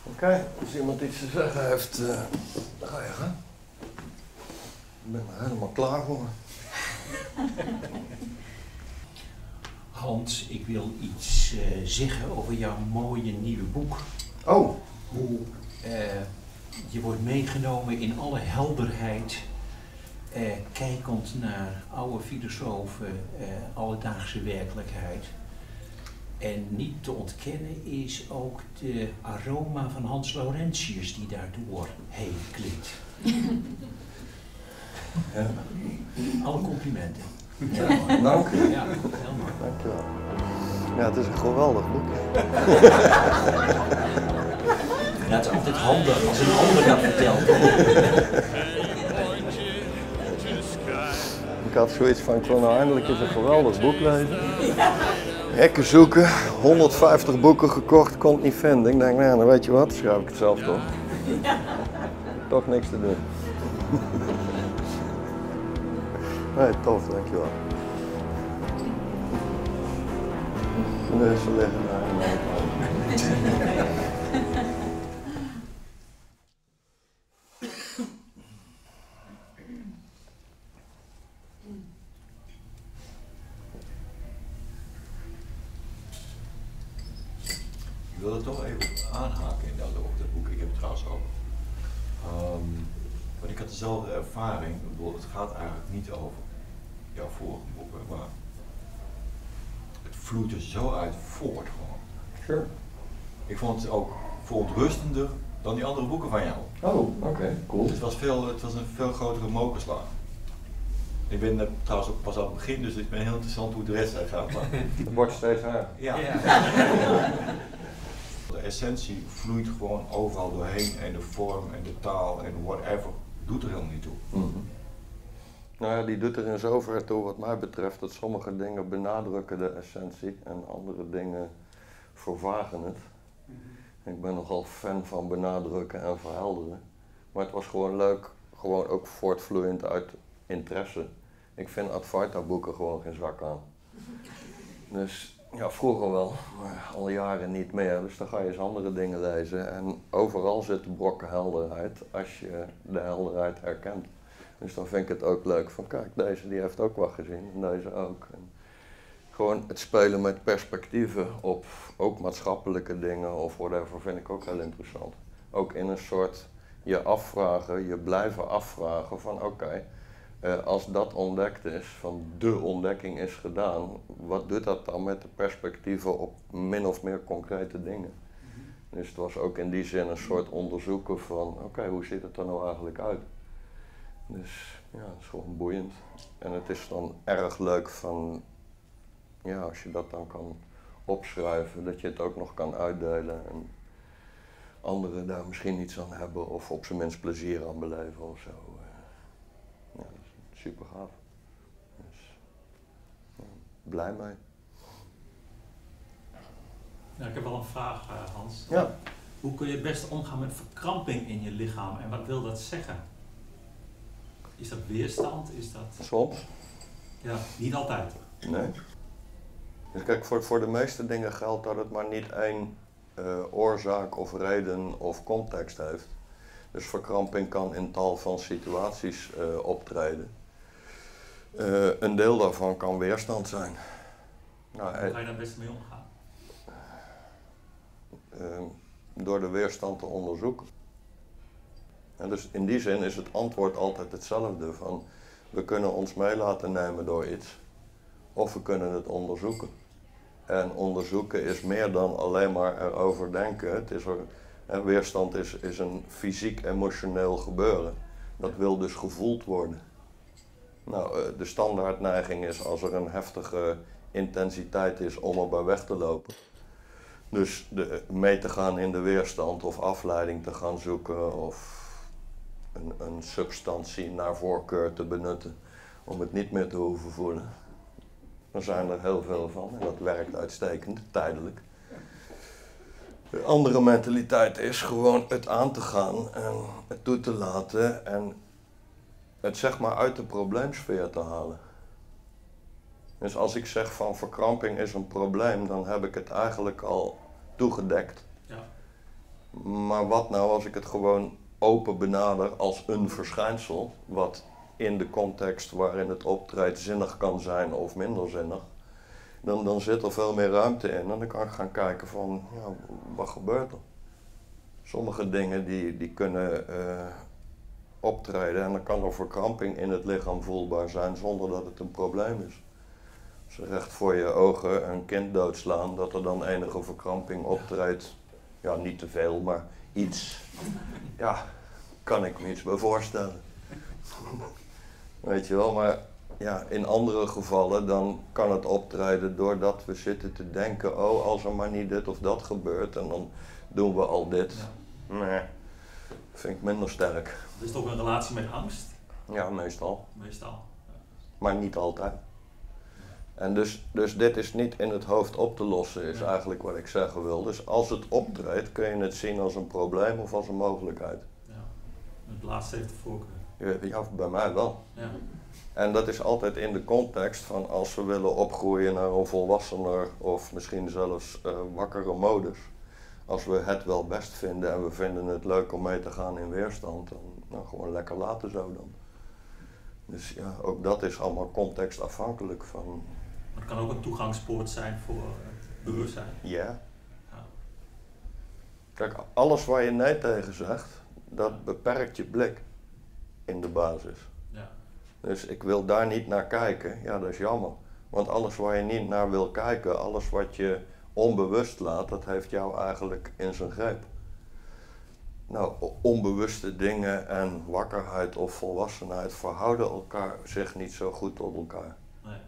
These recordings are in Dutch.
Oké, als iemand iets te zeggen heeft, dan ga je gaan. Ik ben er helemaal klaar voor. Hans, ik wil iets zeggen over jouw mooie nieuwe boek. Oh. Hoe je wordt meegenomen in alle helderheid, kijkend naar oude filosofen, alledaagse werkelijkheid. En niet te ontkennen is ook de aroma van Hans Laurentius die daardoor heen klinkt. Ja. Alle complimenten. Ja, dank u. Ja, heel mooi. Dank je wel. Ja, het is een geweldig boek. Ja, het is altijd handig als een ander dat vertelt. Ik had zoiets van, ik wil nou eindelijk eens een geweldig boek lezen. Hekken zoeken, 150 boeken gekocht, kon het niet vinden. Ik denk, nou weet je wat, schrijf ik het zelf toch. Toch niks te doen. Nee, tof, dankjewel. Ze liggen daar. Ik wilde toch even aanhaken in dat boek. Ik heb het trouwens ook. Want ik had dezelfde ervaring. Ik bedoel, het gaat eigenlijk niet over jouw vorige boeken, maar het vloeit er zo uit voort gewoon. Sure. Ik vond het ook verontrustender dan die andere boeken van jou. Oh, oké, cool. Dus het was een veel grotere mokerslag. Ik ben trouwens ook pas aan het begin, dus ik ben heel interessant hoe de wedstrijd gaat. Maar... Het wordt steeds raar. Ja. De essentie vloeit gewoon overal doorheen en de vorm en de taal en whatever doet er helemaal niet toe. Mm-hmm. Nou ja, die doet er in zoverre toe wat mij betreft dat sommige dingen benadrukken de essentie en andere dingen vervagen het. Ik ben nogal fan van benadrukken en verhelderen. Maar het was gewoon leuk, gewoon ook voortvloeiend uit interesse. Ik vind Advaita boeken gewoon geen zak aan. Dus ja, vroeger wel, maar al jaren niet meer. Dus dan ga je eens andere dingen lezen. En overal zitten brokken helderheid als je de helderheid herkent. Dus dan vind ik het ook leuk van kijk, deze die heeft ook wat gezien en deze ook. En gewoon het spelen met perspectieven op ook maatschappelijke dingen of whatever vind ik ook heel interessant. Ook in een soort je afvragen, je blijven afvragen van oké, als dat ontdekt is, van de ontdekking is gedaan, wat doet dat dan met de perspectieven op min of meer concrete dingen? Dus het was ook in die zin een soort onderzoeken van oké, hoe ziet het er nou eigenlijk uit? Dus ja, het is gewoon boeiend. En het is dan erg leuk van, ja, als je dat dan kan opschrijven, dat je het ook nog kan uitdelen en anderen daar misschien iets aan hebben of op zijn minst plezier aan beleven of zo. Ja, dat is super gaaf. Dus ja, blij mee. Nou, ik heb wel een vraag, Hans. Ja. Hoe kun je het beste omgaan met verkramping in je lichaam en wat wil dat zeggen? Is dat weerstand? Is dat... Soms. Ja, niet altijd. Nee. Dus kijk, voor de meeste dingen geldt dat het maar niet één oorzaak of reden of context heeft. Dus verkramping kan in tal van situaties optreden. Een deel daarvan kan weerstand zijn. Nou, Hoe ga je daar best mee omgaan? Door de weerstand te onderzoeken. En dus in die zin is het antwoord altijd hetzelfde. Van, we kunnen ons mee laten nemen door iets. Of we kunnen het onderzoeken. En onderzoeken is meer dan alleen maar erover denken. Het is weerstand is een fysiek-emotioneel gebeuren. Dat wil dus gevoeld worden. Nou, de standaardneiging is als er een heftige intensiteit is om erbij weg te lopen. Dus mee te gaan in de weerstand of afleiding te gaan zoeken of een substantie naar voorkeur te benutten om het niet meer te hoeven voelen. Er zijn er heel veel van en dat werkt uitstekend, tijdelijk. De andere mentaliteit is gewoon het aan te gaan en het toe te laten en het zeg maar uit de probleemsfeer te halen. Dus als ik zeg van verkramping is een probleem, dan heb ik het eigenlijk al toegedekt. Ja. Maar maar wat nou als ik het gewoon open benader als een verschijnsel, wat in de context waarin het optreedt zinnig kan zijn of minder zinnig, dan zit er veel meer ruimte in en dan kan ik gaan kijken van, ja, wat gebeurt er? Sommige dingen die kunnen optreden en dan kan er verkramping in het lichaam voelbaar zijn zonder dat het een probleem is. Als je recht voor je ogen een kind doodslaan, dat er dan enige verkramping optreedt, ja, niet te veel, maar iets, ja, kan ik me iets bij voorstellen. Weet je wel, maar ja, in andere gevallen dan kan het optreden doordat we zitten te denken, oh, als er maar niet dit of dat gebeurt en dan doen we al dit. Ja. Nee, vind ik minder sterk. Is het ook een relatie met angst? Ja, meestal. Meestal. Ja. Maar niet altijd. En dus dit is niet in het hoofd op te lossen, is eigenlijk wat ik zeggen wil. Dus als het optreedt, kun je het zien als een probleem of als een mogelijkheid. Ja. Het laatste heeft de voorkeur. Ja, bij mij wel. Ja. En dat is altijd in de context van als we willen opgroeien naar een volwassener of misschien zelfs wakkere modus. Als we het wel best vinden en we vinden het leuk om mee te gaan in weerstand, dan nou, gewoon lekker laten zo dan. Dus ja, ook dat is allemaal contextafhankelijk van... Maar het kan ook een toegangspoort zijn voor bewustzijn. Ja. Ja. Kijk, alles waar je nee tegen zegt, dat beperkt je blik in de basis. Ja. Dus ik wil daar niet naar kijken, ja, dat is jammer. Want alles waar je niet naar wil kijken, alles wat je onbewust laat, dat heeft jou eigenlijk in zijn greep. Nou, onbewuste dingen en wakkerheid of volwassenheid verhouden elkaar zich niet zo goed tot elkaar. Nee.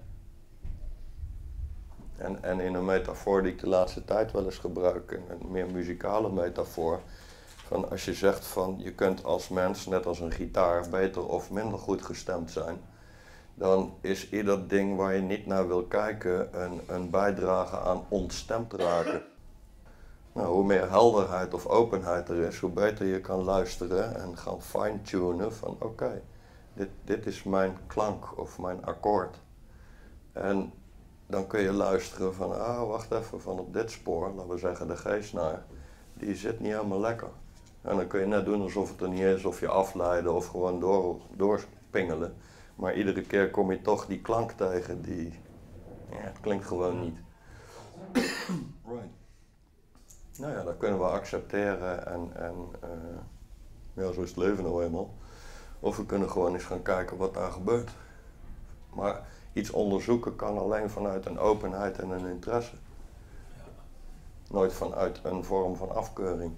En in een metafoor die ik de laatste tijd wel eens gebruik, een meer muzikale metafoor, van als je zegt van je kunt als mens, net als een gitaar, beter of minder goed gestemd zijn, dan is ieder ding waar je niet naar wil kijken een bijdrage aan ontstemd raken. Nou, hoe meer helderheid of openheid er is, hoe beter je kan luisteren en gaan fine-tunen van oké, dit is mijn klank of mijn akkoord. En dan kun je luisteren van, wacht even, van op dit spoor, laten we zeggen de G-snaar, die zit niet helemaal lekker. En dan kun je net doen alsof het er niet is, of je afleiden of gewoon doorpingelen. Maar iedere keer kom je toch die klank tegen die, ja, het klinkt gewoon niet. Right. Nou ja, dat kunnen we accepteren en ja, zo is het leven nou eenmaal. Of we kunnen gewoon eens gaan kijken wat daar gebeurt. Maar iets onderzoeken kan alleen vanuit een openheid en een interesse. Nooit vanuit een vorm van afkeuring.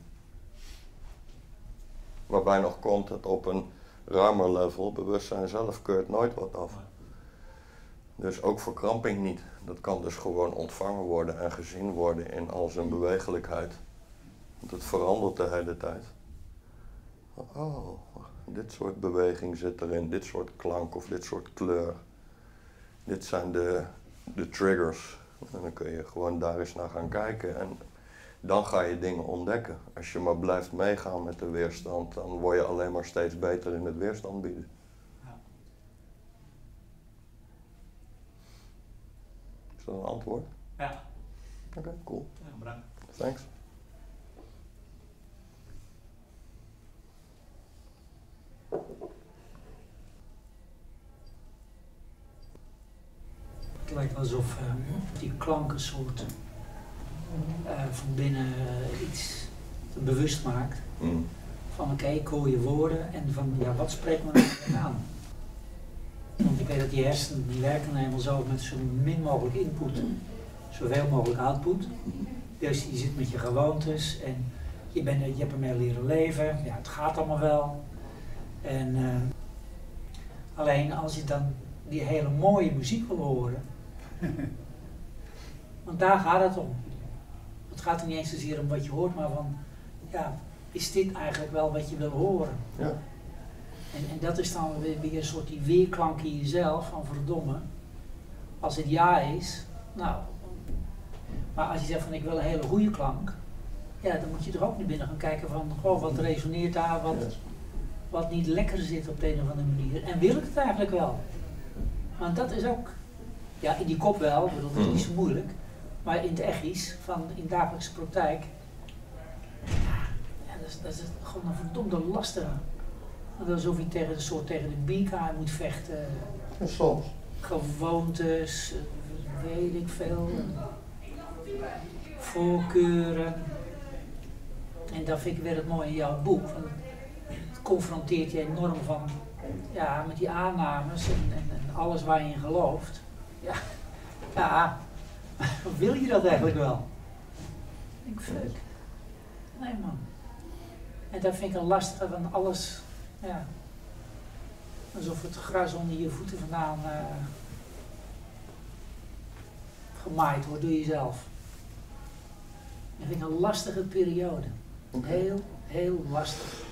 Waarbij nog komt dat op een ruimer level, bewustzijn zelf keurt nooit wat af. Dus ook verkramping niet. Dat kan dus gewoon ontvangen worden en gezien worden in al zijn bewegelijkheid. Want het verandert de hele tijd. Oh, dit soort beweging zit erin, dit soort klank of dit soort kleur. Dit zijn de triggers. En dan kun je gewoon daar eens naar gaan kijken. En dan ga je dingen ontdekken. Als je maar blijft meegaan met de weerstand, dan word je alleen maar steeds beter in het weerstand bieden. Ja. Is dat een antwoord? Ja. Oké, cool. Ja, bedankt. Thanks. Het lijkt alsof die klank een soort van binnen iets bewust maakt. Mm. Van oké, ik hoor je woorden en van ja, wat spreekt me nou aan? Want ik weet dat die hersenen die werken helemaal zo met zo min mogelijk input, zoveel mogelijk output. Dus je zit met je gewoontes en je hebt ermee leren leven, ja, het gaat allemaal wel. En alleen als je dan die hele mooie muziek wil horen, want daar gaat het om. Het gaat er niet eens zozeer om wat je hoort, maar van, ja, is dit eigenlijk wel wat je wil horen? Ja. En dat is dan weer een soort die weerklank in jezelf van verdomme. Als het ja is, nou, maar als je zegt van ik wil een hele goede klank, ja, dan moet je er ook naar binnen gaan kijken van, goh, wat resoneert daar, wat niet lekker zit op de een of andere manier. En wil ik het eigenlijk wel? Want dat is ook, ja, in die kop wel, ik bedoel, dat is niet zo moeilijk. Maar in het echisch, in de dagelijkse praktijk, ja, dat is gewoon een verdomde lastige. Alsof je tegen de bierkaai moet vechten. En soms. Gewoontes, weet ik veel. Voorkeuren. En dat vind ik weer het mooie in jouw boek. Want het confronteert je enorm van, ja, met die aannames en alles waar je in gelooft. Ja, wil je dat eigenlijk wel? Ik denk, fuck. Nee man. En dat vind ik een lastige van alles, ja. Alsof het gras onder je voeten vandaan gemaaid wordt door jezelf. Dat vind ik een lastige periode. Heel, heel lastig.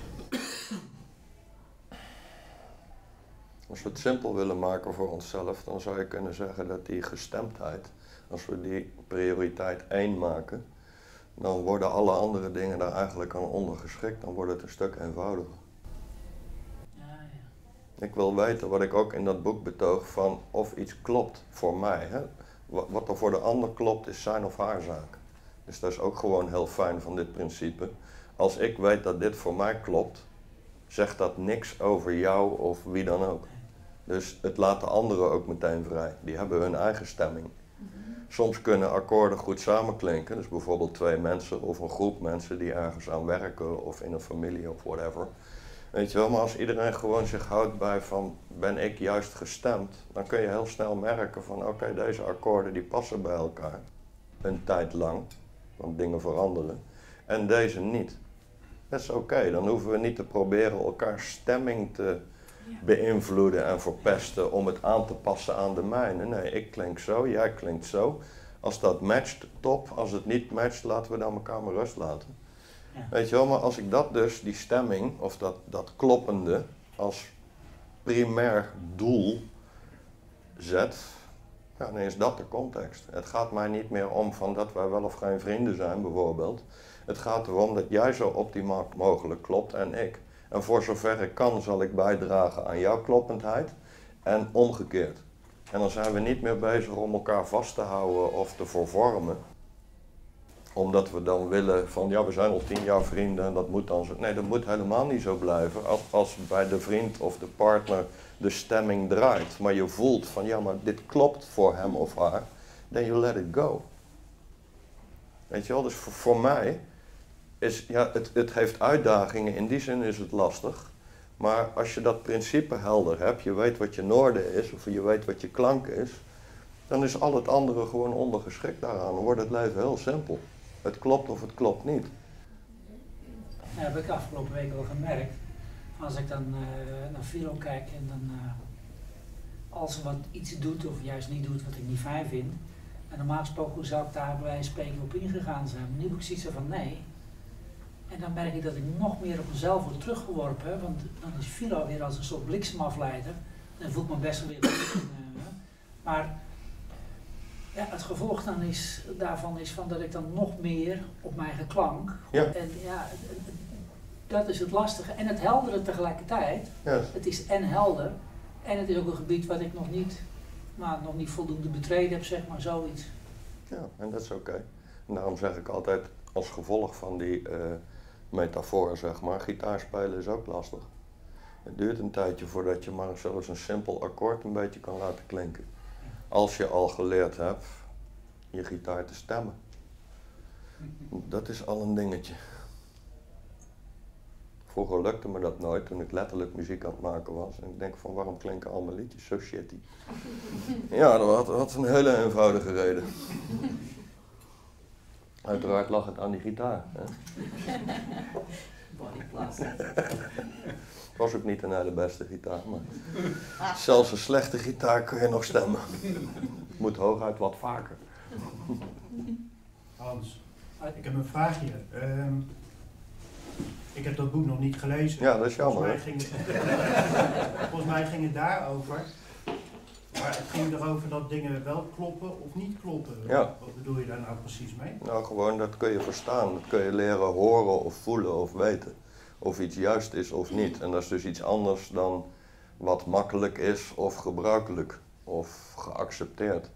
Als we het simpel willen maken voor onszelf, dan zou je kunnen zeggen dat die gestemdheid, als we die prioriteit 1 maken, dan worden alle andere dingen daar eigenlijk aan ondergeschikt. Dan wordt het een stuk eenvoudiger. Ja. Ik wil weten wat ik ook in dat boek betoog van of iets klopt voor mij. Hè? Wat er voor de ander klopt is zijn of haar zaak. Dus dat is ook gewoon heel fijn van dit principe. Als ik weet dat dit voor mij klopt, zegt dat niks over jou of wie dan ook. Dus het laat de anderen ook meteen vrij. Die hebben hun eigen stemming. Soms kunnen akkoorden goed samenklinken. Dus bijvoorbeeld 2 mensen of een groep mensen die ergens aan werken of in een familie of whatever. Weet je wel, maar als iedereen gewoon zich houdt bij van ben ik juist gestemd, dan kun je heel snel merken van oké, deze akkoorden die passen bij elkaar. Een tijd lang, want dingen veranderen. En deze niet. Dat is oké, dan hoeven we niet te proberen elkaars stemming te beïnvloeden en verpesten om het aan te passen aan de mijne. Nee, ik klink zo, jij klinkt zo. Als dat matcht, top. Als het niet matcht, laten we dan elkaar maar rust laten. Ja. Weet je wel, maar als ik dat dus, die stemming, of dat kloppende, als primair doel zet, ja, dan is dat de context. Het gaat mij niet meer om van dat wij wel of geen vrienden zijn, bijvoorbeeld. Het gaat erom dat jij zo optimaal mogelijk klopt en ik. En voor zover ik kan, zal ik bijdragen aan jouw kloppendheid en omgekeerd. En dan zijn we niet meer bezig om elkaar vast te houden of te vervormen. Omdat we dan willen van, ja, we zijn al 10 jaar vrienden en dat moet dan zo. Nee, dat moet helemaal niet zo blijven. Als bij de vriend of de partner de stemming draait, maar je voelt van, ja, maar dit klopt voor hem of haar, then you let it go. Weet je wel, dus voor mij is, ja, het heeft uitdagingen, in die zin is het lastig. Maar als je dat principe helder hebt, je weet wat je noorde is, of je weet wat je klank is, dan is al het andere gewoon ondergeschikt daaraan. Dan wordt het leven heel simpel. Het klopt of het klopt niet. Dat heb ik afgelopen week wel gemerkt. Als ik dan naar Philo kijk en dan als ze wat iets doet of juist niet doet wat ik niet fijn vind. En normaal gesproken zou ik daar bij wijze van spreken op ingegaan zijn. Maar nu heb ik zoiets van nee. En dan merk ik dat ik nog meer op mezelf word teruggeworpen. Want dan is Philo weer als een soort bliksemafleider. Dan voel ik me best wel weer goed. Maar ja, het gevolg dan daarvan is van dat ik dan nog meer op mijn eigen klank. Ja. En ja, dat is het lastige. En het heldere tegelijkertijd. Ja. Het is en helder. En het is ook een gebied wat ik nog niet voldoende betreden heb, zeg maar, zoiets. Ja, en dat is oké. En daarom zeg ik altijd, als gevolg van die metafoor, zeg maar, gitaarspelen is ook lastig. Het duurt een tijdje voordat je maar zelfs een simpel akkoord een beetje kan laten klinken. Als je al geleerd hebt je gitaar te stemmen. Dat is al een dingetje. Vroeger lukte me dat nooit toen ik letterlijk muziek aan het maken was. En ik denk van waarom klinken al mijn liedjes zo shitty? Ja, dat had een hele eenvoudige reden. Uiteraard lag het aan die gitaar. Hè? Het was ook niet een hele beste gitaar, maar zelfs een slechte gitaar kun je nog stemmen. Moet hooguit wat vaker. Hans, ik heb een vraagje. Ik heb dat boek nog niet gelezen. Ja, dat is jammer. Volgens mij ging het daarover. Maar het ging erover dat dingen wel kloppen of niet kloppen. Ja. Wat bedoel je daar nou precies mee? Nou, gewoon dat kun je verstaan. Dat kun je leren horen of voelen of weten. Of iets juist is of niet. En dat is dus iets anders dan wat makkelijk is of gebruikelijk of geaccepteerd.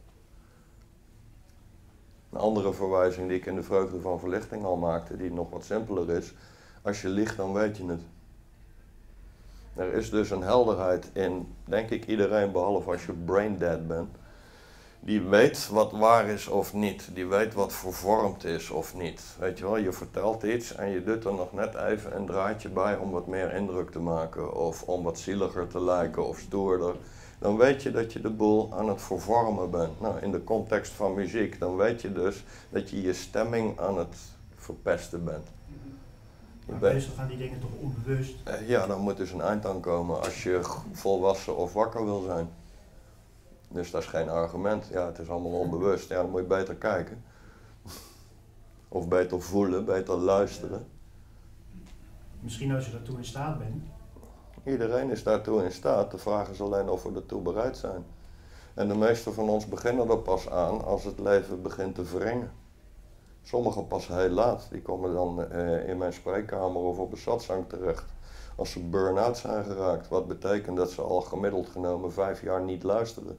Een andere verwijzing die ik in de Vreugde van Verlichting al maakte, die nog wat simpeler is. Als je liegt, dan weet je het. Er is dus een helderheid in, denk ik, iedereen, behalve als je brain dead bent. Die weet wat waar is of niet. Die weet wat vervormd is of niet. Weet je wel, je vertelt iets en je doet er nog net even een draadje bij om wat meer indruk te maken. Of om wat zieliger te lijken of stoerder. Dan weet je dat je de boel aan het vervormen bent. Nou, in de context van muziek, dan weet je dus dat je je stemming aan het verpesten bent. Maar meestal gaan die dingen toch onbewust. Ja, dan moet dus een eind aan komen als je volwassen of wakker wil zijn. Dus dat is geen argument. Ja, het is allemaal onbewust. Ja, dan moet je beter kijken. Of beter voelen, beter luisteren. Misschien als je daartoe in staat bent. Iedereen is daartoe in staat. De vraag is alleen of we ertoe bereid zijn. En de meesten van ons beginnen er pas aan als het leven begint te wringen. Sommigen pas heel laat. Die komen dan in mijn spreekkamer of op een satsang terecht. Als ze burn-out zijn geraakt. Wat betekent dat ze al gemiddeld genomen 5 jaar niet luisteren.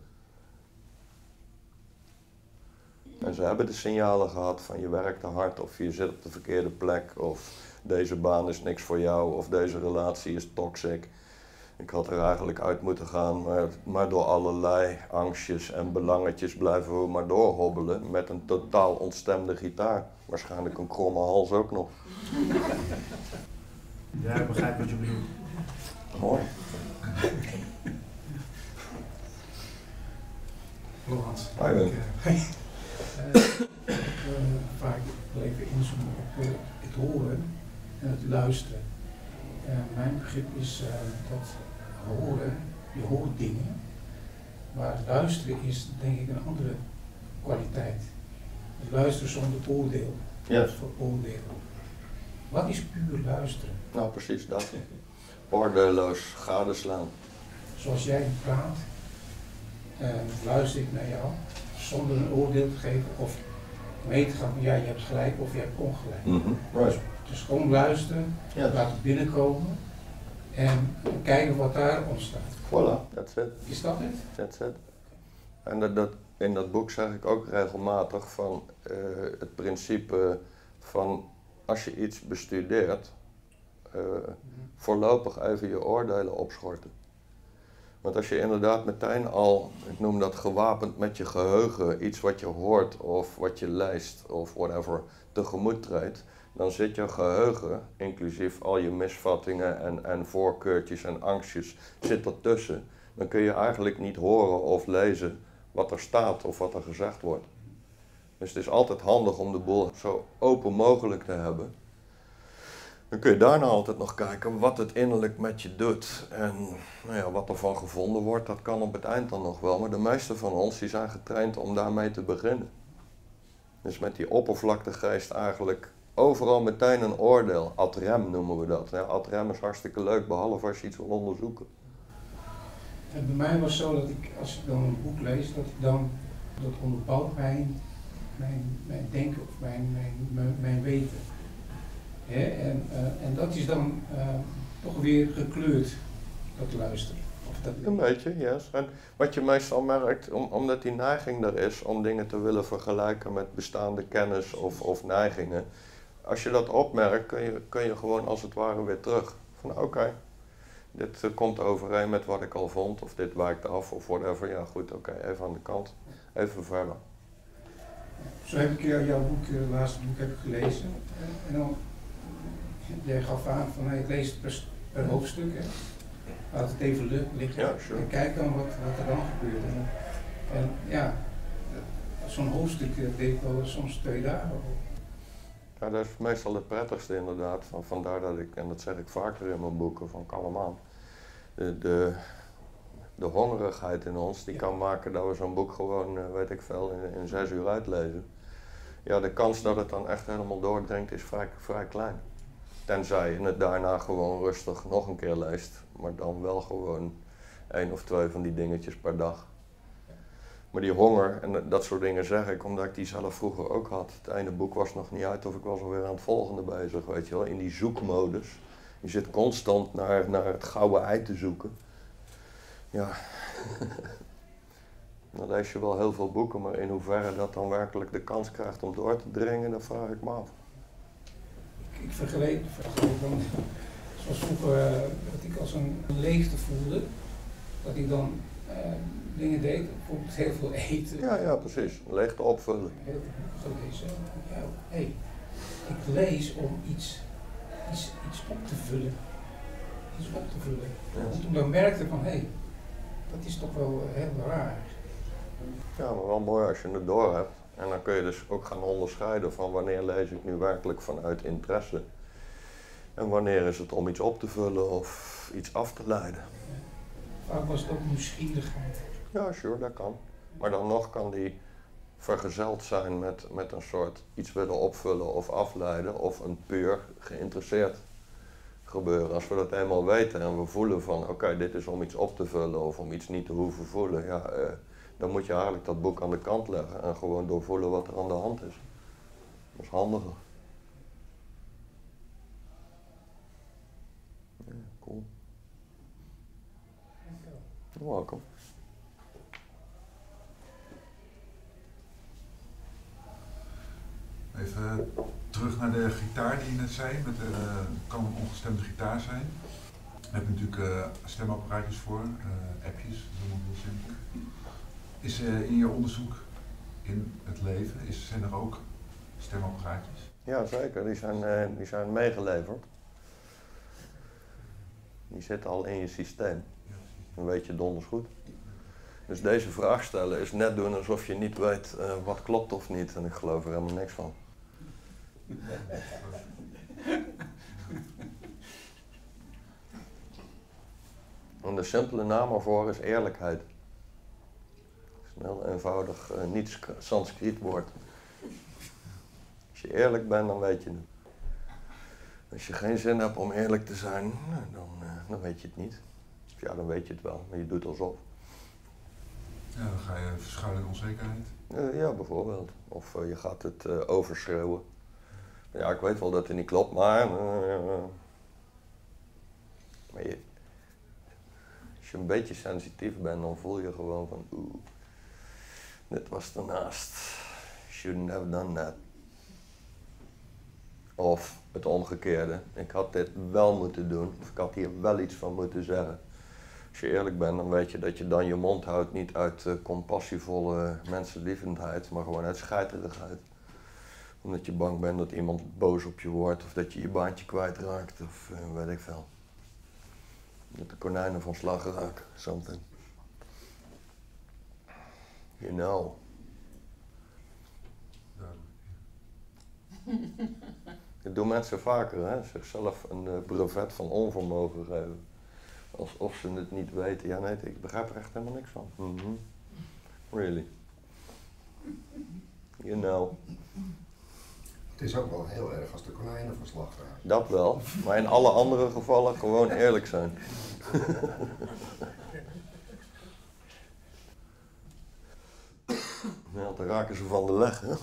En ze hebben de signalen gehad van je werkt te hard of je zit op de verkeerde plek of deze baan is niks voor jou of deze relatie is toxic. Ik had er eigenlijk uit moeten gaan, maar door allerlei angstjes en belangetjes blijven we maar doorhobbelen met een totaal ontstemde gitaar. Waarschijnlijk een kromme hals ook nog. Ja, ik begrijp wat je bedoelt. Mooi. Laurens. Hi, Vaak even inzoomen op het horen en het luisteren. Mijn begrip is dat horen, je hoort dingen, maar luisteren is denk ik een andere kwaliteit. Het luisteren zonder oordeel, Ja. veroordelen. Wat is puur luisteren? Nou, precies dat. Oordeelloos gadeslaan. Zoals jij praat, luister ik naar jou zonder een oordeel te geven of mee te gaan van ja, je hebt gelijk of je hebt ongelijk. Right. Dus gewoon luisteren, Ja. laten het binnenkomen en kijken wat daar ontstaat. Voilà, that's it. Is dat het? That's it. En in dat boek zeg ik ook regelmatig van het principe van als je iets bestudeert, voorlopig even je oordelen opschorten. Want als je inderdaad meteen al, ik noem dat gewapend met je geheugen, iets wat je hoort of wat je leest of whatever, tegemoet treedt, dan zit je geheugen, inclusief al je misvattingen en voorkeurtjes en angstjes, zit ertussen. Dan kun je eigenlijk niet horen of lezen wat er staat of wat er gezegd wordt. Dus het is altijd handig om de boel zo open mogelijk te hebben. Dan kun je daarna altijd nog kijken wat het innerlijk met je doet. En nou ja, wat er van gevonden wordt, dat kan op het eind dan nog wel. Maar de meeste van ons die zijn getraind om daarmee te beginnen. Dus met die oppervlaktegeest eigenlijk overal meteen een oordeel. Ad rem noemen we dat. Ja, ad rem is hartstikke leuk, behalve als je iets wil onderzoeken. En bij mij was het zo dat ik, als ik dan een boek lees, dat ik dan, dat onderbouwt mijn denken of mijn weten. En dat is dan toch weer gekleurd, dat luisteren. Of dat Een beetje, yes. En wat je meestal merkt, omdat die neiging er is om dingen te willen vergelijken met bestaande kennis of neigingen. Als je dat opmerkt, kun je gewoon als het ware weer terug. Van oké, dit komt overeen met wat ik al vond, of dit wijkt af, of whatever. Ja goed, oké, even aan de kant, even verder. Zo heb ik jouw boek, het laatste boek heb ik gelezen. En dan, jij gaf aan van ik lees het per hoofdstuk. Hè. Laat het even liggen. Ja, sure. En kijk dan wat er dan gebeurt. En ja, zo'n hoofdstuk deed ik wel soms 2 dagen op. Ja, dat is meestal het prettigste inderdaad. Vandaar dat ik, en dat zeg ik vaker in mijn boeken, van kalm aan. De hongerigheid in ons, die kan maken dat we zo'n boek gewoon, weet ik veel, in 6 uur uitlezen. Ja, de kans dat het dan echt helemaal doordringt is vrij klein. Tenzij je het daarna gewoon rustig nog een keer leest. Maar dan wel gewoon 1 of 2 van die dingetjes per dag. Maar die honger en dat soort dingen zeg ik omdat ik die zelf vroeger ook had. Het ene boek was nog niet uit of ik was alweer aan het volgende bezig, weet je wel. In die zoekmodus. Je zit constant naar het gouden ei te zoeken. Ja, dan lees je wel heel veel boeken, maar in hoeverre dat dan werkelijk de kans krijgt om door te dringen, dat vraag ik me af. ik vergeleek dan, zoals vroeger, dat ik als een leegte voelde, dat ik dan dingen deed, bijvoorbeeld heel veel eten. Ja, precies. Leegte opvullen. Heel veel boeken gelezen. Ja, ik lees om iets op te vullen. Iets op te vullen. Ja. En toen dan merkte ik van, dat is toch wel heel raar. Ja, maar wel mooi als je het door hebt. En dan kun je dus ook gaan onderscheiden van wanneer lees ik nu werkelijk vanuit interesse. En wanneer is het om iets op te vullen of iets af te leiden. Vaak was het ook nieuwsgierigheid. Ja, sure, dat kan. Maar dan nog kan die vergezeld zijn met een soort iets willen opvullen of afleiden of een puur geïnteresseerd gebeuren. Als we dat eenmaal weten en we voelen van oké, dit is om iets op te vullen of om iets niet te hoeven voelen, ja, dan moet je eigenlijk dat boek aan de kant leggen en gewoon doorvoelen wat er aan de hand is. Dat is handiger. Ja, cool. You're welcome. Even terug naar de gitaar die je net zei. Kan een ongestemde gitaar zijn. Daar heb je natuurlijk stemapparaatjes voor, appjes, dat is allemaal heel simpel. Is in je onderzoek in het leven, zijn er ook stemapparaatjes? Ja, zeker. Die zijn meegeleverd. Die zitten al in je systeem. Dan weet je donders goed. Dus deze vraag stellen is net doen alsof je niet weet wat klopt of niet. En ik geloof er helemaal niks van. En de simpele naam ervoor is eerlijkheid. Het is een heel eenvoudig, niet Sanskriet woord. Als je eerlijk bent, dan weet je het. Als je geen zin hebt om eerlijk te zijn, dan weet je het niet. Of ja, dan weet je het wel, maar je doet alsof. Ja, dan ga je verschuilen in onzekerheid. Ja, bijvoorbeeld. Of je gaat het overschreeuwen. Ja, ik weet wel dat het niet klopt, maar als je een beetje sensitief bent, dan voel je gewoon van dit was ernaast. Shouldn't have done that. Of het omgekeerde. Ik had dit wel moeten doen. Of ik had hier wel iets van moeten zeggen. Als je eerlijk bent, dan weet je dat je dan je mond houdt. Niet uit compassievolle mensenlievendheid, maar gewoon uit scheiterigheid. Omdat je bang bent dat iemand boos op je wordt. Of dat je je baantje kwijtraakt. Of weet ik veel. Dat de konijnen van slag raken. Something. You know. Dat doen mensen vaker, hè? Zichzelf een brevet van onvermogen geven. Alsof ze het niet weten. Ja, nee, ik begrijp er echt helemaal niks van. Mm-hmm. Really. You know. Het is ook wel heel erg als de konijnen van slag raken. Dat wel, maar in alle andere gevallen gewoon eerlijk zijn. Ja, dan raken ze van de leg, hè?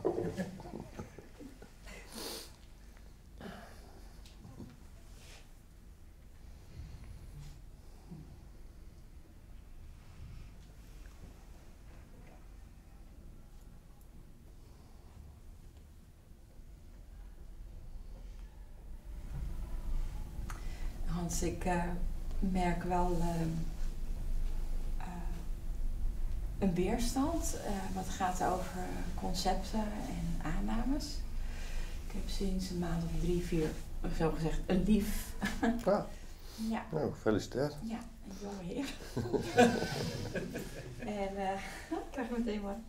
Hans, ik merk wel een weerstand wat gaat over concepten en aannames. Ik heb sinds een maand of 3, 4, zo gezegd, een lief. Ah. Ja. Nou, gefeliciteerd. Ja, een jonge heer. En ik krijg meteen maar.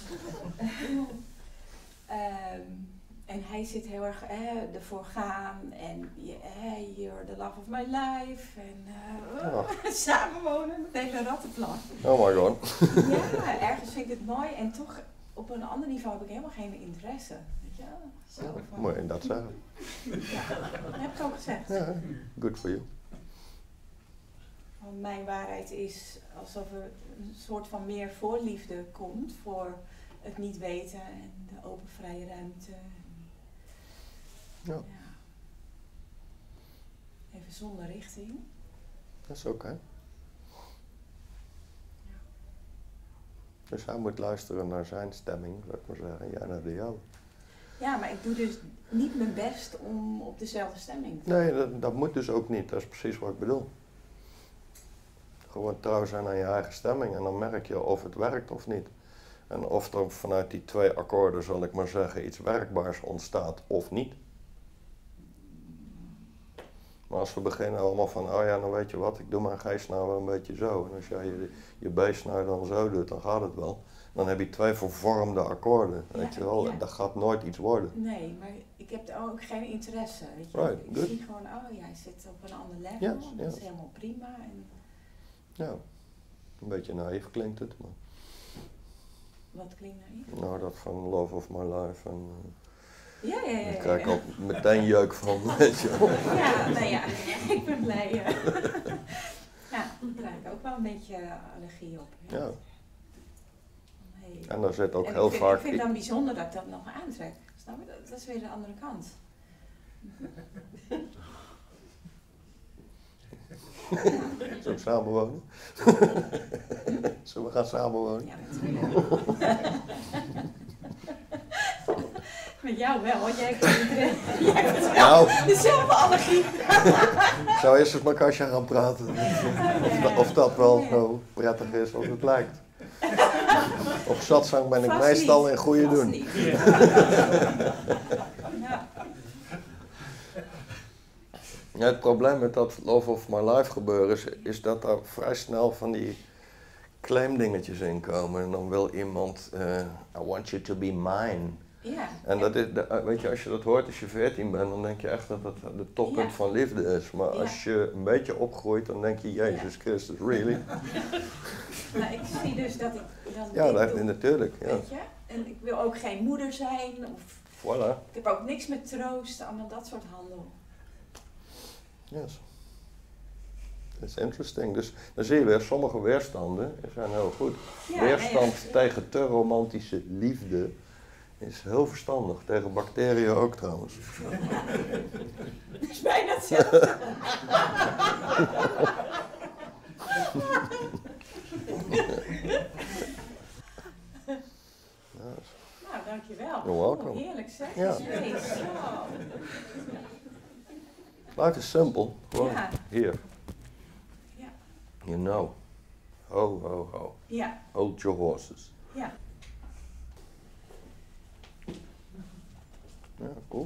En hij zit heel erg ervoor gaan en you're the love of my life en samenwonen, het hele rattenplan. Oh my god. Ja, ergens vind ik het mooi en toch op een ander niveau heb ik helemaal geen interesse. Weet je? Zo van, Moet je dat zeggen? Ja, dat heb ik ook gezegd. Ja, good for you. Want mijn waarheid is alsof er een soort van meer voorliefde komt voor het niet weten en de open vrije ruimte. Ja. Ja. Even zonder richting. Dat is oké. Ja. Dus hij moet luisteren naar zijn stemming, zou ik maar zeggen, jij naar de jouwe. Ja, maar ik doe dus niet mijn best om op dezelfde stemming te Nee, dat moet dus ook niet. Dat is precies wat ik bedoel. Gewoon trouw zijn aan je eigen stemming en dan merk je of het werkt of niet. En of er vanuit die 2 akkoorden, zal ik maar zeggen, iets werkbaars ontstaat of niet. Maar als we beginnen allemaal van, oh ja, nou weet je wat, ik doe mijn G-snaar wel een beetje zo. En als jij je B-snaar dan zo doet, dan gaat het wel. Dan heb je 2 vervormde akkoorden, weet je wel. Ja. Dat gaat nooit iets worden. Nee, maar ik heb er ook geen interesse. Weet je? Right, ik good. zie gewoon, oh jij zit op een ander level, Yes, dat yes. is helemaal prima. En Ja, een beetje naïef klinkt het, maar... wat klinkt naïef? Nou, dat van Love of My Life en... Ja. Daar krijg ik al meteen jeuk van, weet je wel. Ja, nou ja, ik ben blij. Ja, daar krijg ik ook wel een beetje allergie op. Ja. Hey. En daar zit ook En heel ik vaak... vind het dan bijzonder dat ik dat nog aantrek. Snap je? Dat is weer de andere kant. Zullen we samenwonen? Zullen we gaan samenwonen? Ja, natuurlijk. Met jou wel, want jij hebt wel Nou. dezelfde allergie. Ik zou eerst eens met Kasia gaan praten. Of dat wel zo prettig is als het lijkt. Op satsang ben ik Vast meestal niet. in goede Vast doen. niet. Ja. Ja, het probleem met dat Love of My Life gebeuren is dat daar vrij snel van die claim-dingetjes in komen. En dan wil iemand, I want you to be mine. Ja. En dat is, weet je, als je dat hoort als je 14 bent, dan denk je echt dat het de toppunt Ja. van liefde is. Maar als je een beetje opgroeit, dan denk je, Jezus Christus, really? Nou, ik zie dus dat ik dan Ja, dit dat doe, natuurlijk. Ja. weet je. En ik wil ook geen moeder zijn. Of Voilà. ik heb ook niks met troost, allemaal dat soort handel. Yes. That's interesting. Dus dan zie je weer, sommige weerstanden zijn heel goed. Ja, Weerstand nee, tegen te romantische liefde is heel verstandig. Tegen bacteriën ook trouwens. Het is bijna hetzelfde. Nou, dankjewel. You're welcome. Oh, heerlijk zeg. Ja. Jeez, zo. Life is simpel. Gewoon Ja. hier. Ja. You know. Ho, ho, ho. Ja. Hold your horses. Ja. Ja, cool.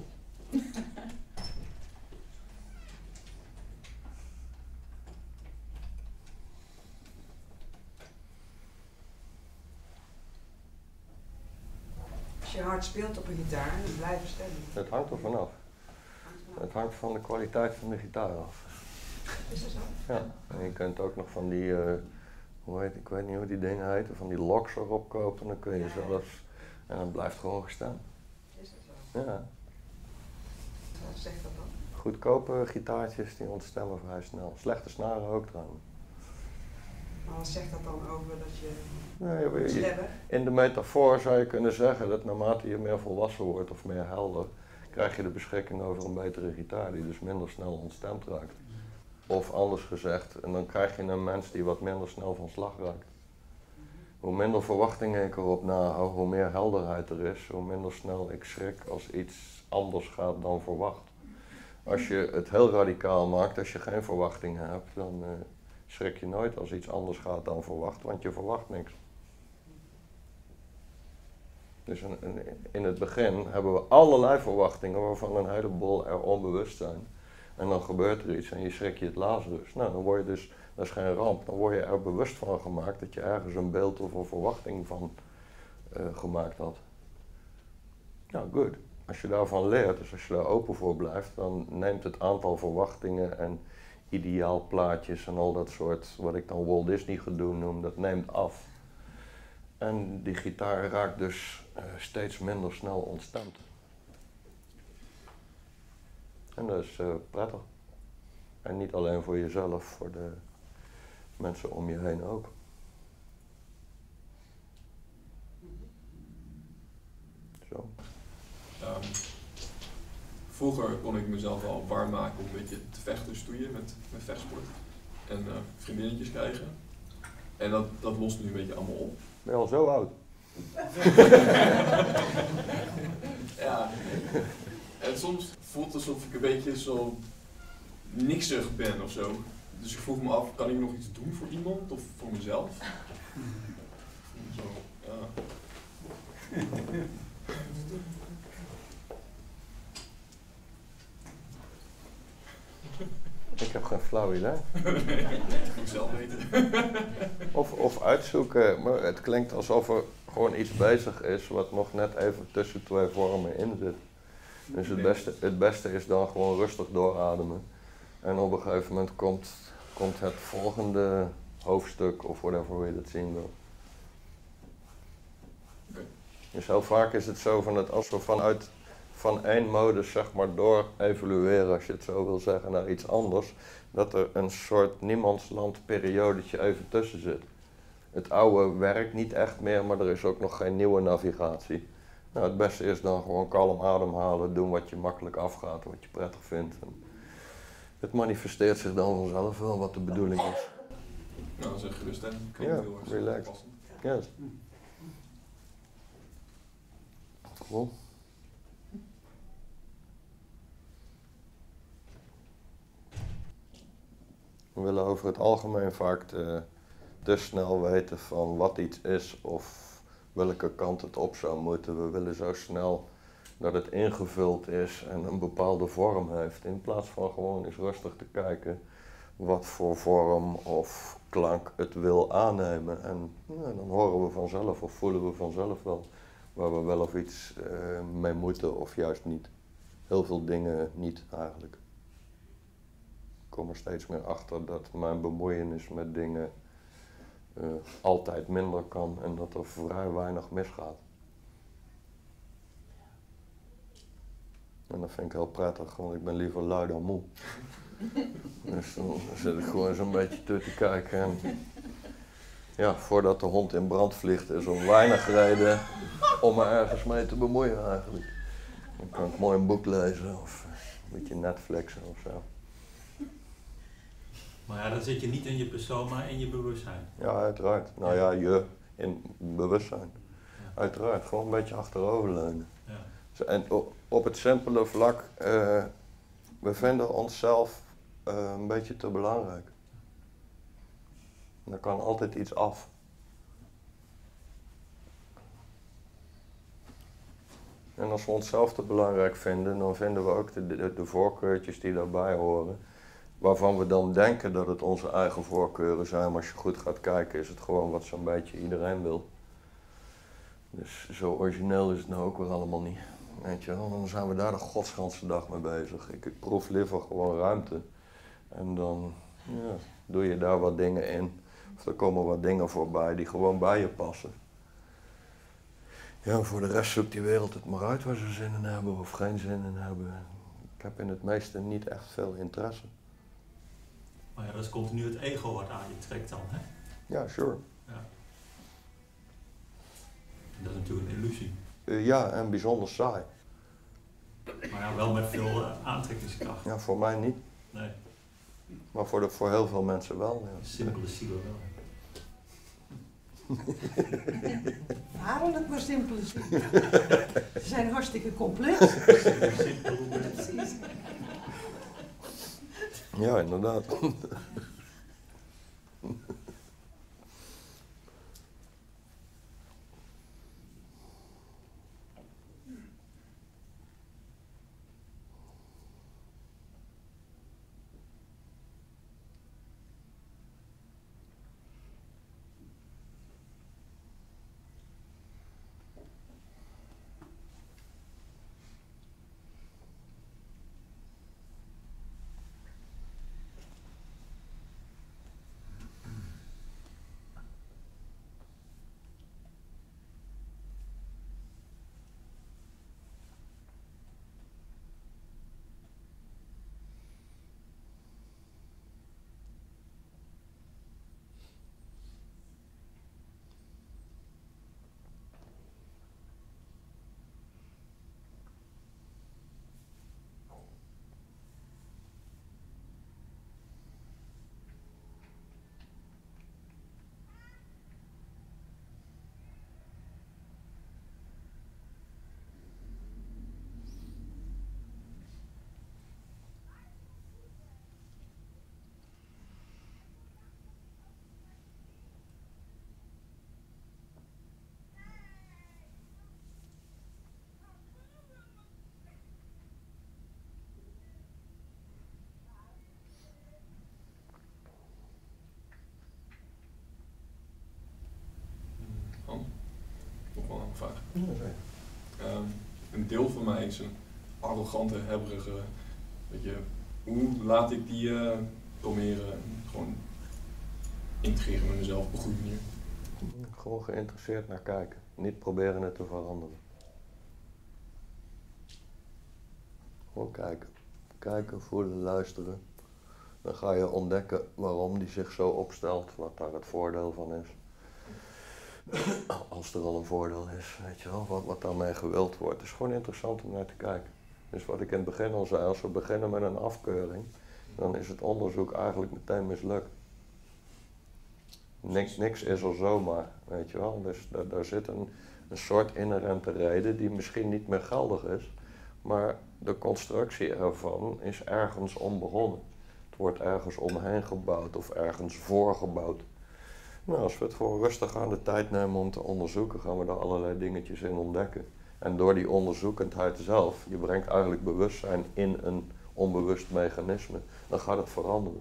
Als je hard speelt op een gitaar, dan blijven stemmen. Het hangt er vanaf. Het hangt van de kwaliteit van de gitaar af. Is dat zo? Ja, en je kunt ook nog van die, ik weet niet hoe die dingen heten, van die locks erop kopen. Dan kun je zelfs, en dan blijft gewoon gestaan. Is dat zo? Ja. Wat zegt dat dan? Goedkope gitaartjes die ontstemmen vrij snel. Slechte snaren ook trouwens. Maar wat zegt dat dan over dat je Ja, stemmen? in de metafoor zou je kunnen zeggen dat naarmate je meer volwassen wordt of meer helder, krijg je de beschikking over een betere gitaar die dus minder snel ontstemd raakt. Of anders gezegd, en dan krijg je een mens die wat minder snel van slag raakt. Hoe minder verwachtingen ik erop nahoud, hoe meer helderheid er is, hoe minder snel ik schrik als iets anders gaat dan verwacht. Als je het heel radicaal maakt, als je geen verwachtingen hebt, dan schrik je nooit als iets anders gaat dan verwacht, want je verwacht niks. Dus in het begin hebben we allerlei verwachtingen waarvan een heleboel er onbewust zijn. En dan gebeurt er iets en je schrik je het Lazarus. Nou, dan word je dus, dat is geen ramp, dan word je er bewust van gemaakt dat je ergens een beeld of een verwachting van gemaakt had. Nou, goed. Als je daarvan leert, dus als je daar open voor blijft, dan neemt het aantal verwachtingen en ideaalplaatjes en al dat soort, wat ik dan Walt Disney gedoe noem, dat neemt af. En die gitaar raakt dus steeds minder snel ontstemd. En dat is prettig. En niet alleen voor jezelf, voor de mensen om je heen ook. Zo. Vroeger kon ik mezelf wel warm maken om een beetje te vechten, stoeien met vechtsport. En vriendinnetjes krijgen. En dat lost nu een beetje allemaal op. Ben je al zo oud? Ja. En soms voelt het alsof ik een beetje zo niksig ben of zo. Dus ik vroeg me af, kan ik nog iets doen voor iemand of voor mezelf? Zo, ja. Ik heb geen flauw idee. Nee, dat moet ik zelf weten. Of uitzoeken, maar het klinkt alsof er gewoon iets bezig is wat nog net even tussen twee vormen in zit. Dus het beste is dan gewoon rustig doorademen. En op een gegeven moment komt het volgende hoofdstuk of whatever hoe je dat zien wil. Dus heel vaak is het zo van dat als we van één modus zeg maar door evolueren, als je het zo wil zeggen, naar iets anders, dat er een soort niemandsland periodetje even tussen zit. Het oude werkt niet echt meer, maar er is ook nog geen nieuwe navigatie. Nou, het beste is dan gewoon kalm ademhalen, doen wat je makkelijk afgaat, wat je prettig vindt. En het manifesteert zich dan vanzelf wel wat de bedoeling is. Nou, dat is echt gerust en Ja, heel erg relaxed. passend. Yes. Cool. We willen over het algemeen vaak te snel weten van wat iets is of welke kant het op zou moeten. We willen zo snel dat het ingevuld is en een bepaalde vorm heeft. In plaats van gewoon eens rustig te kijken wat voor vorm of klank het wil aannemen. En ja, dan horen we vanzelf of voelen we vanzelf wel waar we wel of iets mee moeten of juist niet. Heel veel dingen niet eigenlijk. Ik kom er steeds meer achter dat mijn bemoeienis met dingen altijd minder kan en dat er vrij weinig misgaat. En dat vind ik heel prettig, want ik ben liever lui dan moe. Dus dan zit ik gewoon zo'n beetje te kijken en ja, voordat de hond in brand vliegt is er weinig reden om me ergens mee te bemoeien eigenlijk. Dan kan ik mooi een boek lezen of een beetje Netflixen of zo. Maar ja, dan zit je niet in je persoon, maar in je bewustzijn. Ja, uiteraard. Nou ja, je in bewustzijn. Ja. Uiteraard, gewoon een beetje achteroverleunen. Ja. En op het simpele vlak, we vinden onszelf een beetje te belangrijk. Er kan altijd iets af. En als we onszelf te belangrijk vinden, dan vinden we ook de voorkeurtjes die daarbij horen. Waarvan we dan denken dat het onze eigen voorkeuren zijn, maar als je goed gaat kijken is het gewoon wat zo'n beetje iedereen wil. Dus zo origineel is het nou ook weer allemaal niet. Weet je wel, dan zijn we daar de godsganse dag mee bezig. Ik proef liever gewoon ruimte. En dan ja, doe je daar wat dingen in. Of er komen wat dingen voorbij die gewoon bij je passen. Ja, voor de rest zoekt die wereld het maar uit waar ze zin in hebben of geen zin in hebben. Ik heb in het meeste niet echt veel interesse. Maar ja, dat is continu het ego wat aan je trekt dan, hè? Ja, sure. Ja. Dat is natuurlijk een illusie. Ja, en bijzonder saai. Maar ja, wel met veel aantrekkingskracht. Ja, voor mij niet. Nee. Maar voor heel veel mensen wel. Ja. Simpele zielen wel. Waarlijk maar simpele zielen. Ze zijn hartstikke complex. Precies. Ja, inderdaad. Een deel van mij is een arrogante, hebberige, weet je, hoe laat ik die kalmeren en gewoon integreren met mezelf op een goede manier. Gewoon geïnteresseerd naar kijken, niet proberen het te veranderen. Gewoon kijken. Kijken, voelen, luisteren. Dan ga je ontdekken waarom die zich zo opstelt, wat daar het voordeel van is. Als er al een voordeel is, weet je wel, wat daarmee gewild wordt. Het is gewoon interessant om naar te kijken. Dus wat ik in het begin al zei, als we beginnen met een afkeuring, dan is het onderzoek eigenlijk meteen mislukt. Niks is er zomaar, weet je wel. Dus daar zit een soort inherente reden die misschien niet meer geldig is, maar de constructie ervan is ergens onbegonnen. Het wordt ergens omheen gebouwd of ergens voorgebouwd. Nou, als we het gewoon rustig aan de tijd nemen om te onderzoeken, gaan we daar allerlei dingetjes in ontdekken. En door die onderzoekendheid zelf, je brengt eigenlijk bewustzijn in een onbewust mechanisme, dan gaat het veranderen.